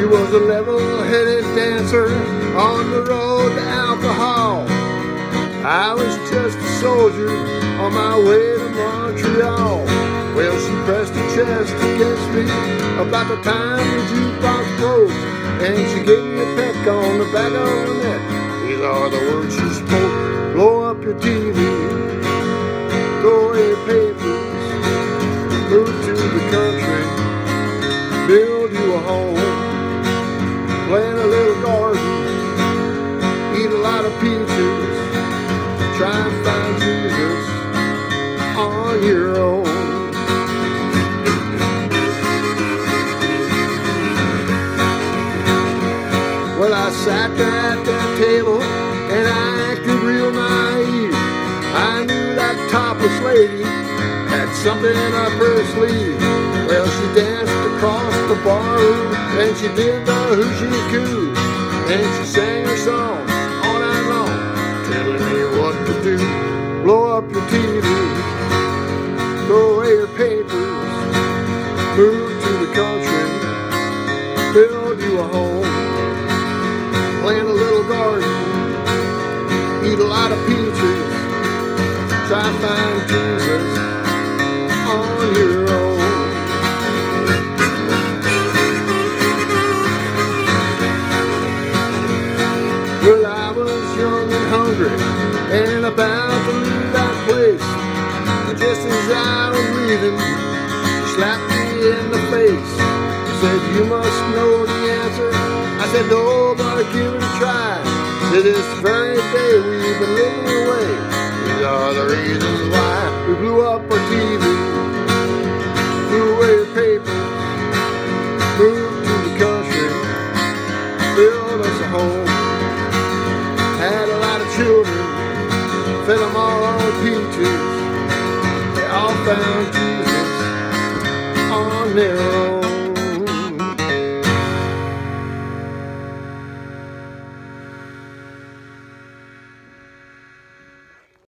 was a level-headed dancer on the road to alcohol. I was just a soldier on my way to Montreal. Well, she pressed her chest against me about the time the jukebox closed, and she gave me a peck on the back of the neck. These are the words she spoke: blow up your TV, throw away your papers, move to the country, build you a home, plant a little garden, eat a lot of peaches, try and find Jesus on your own. Well, I sat there at that table and I acted real naive. I knew that topless lady had something up her sleeve. Well, she danced across the barroom and she did the hoochie coo, and she sang her songs all night long, telling me what to do. Blow up your TV, throw away your papers, move to the country, build you a home, plant a little garden, eat a lot of peaches, try to find Jesus on your own. Well, I was young and hungry and about to leave that place. Just as I was leaving, she slapped me in the face. She said, "You must know the answer." I said, "No, but give it a try." To this very day we've been living away. These are the reasons why we blew up our TV, threw away your papers, moved to the country, built us a home, had a lot of children, fed them all on peaches. They all found Jesus on their own.